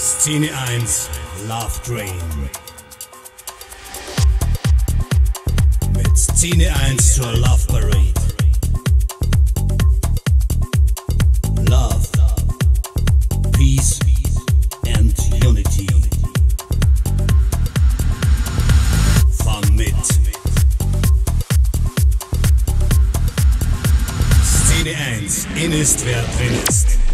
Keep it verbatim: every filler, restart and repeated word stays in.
Szene eins, Lovetrain. Mit Szene eins zur Love Parade. Love, Peace and Unity. Fahren mit. Szene eins, in ist wer drin ist.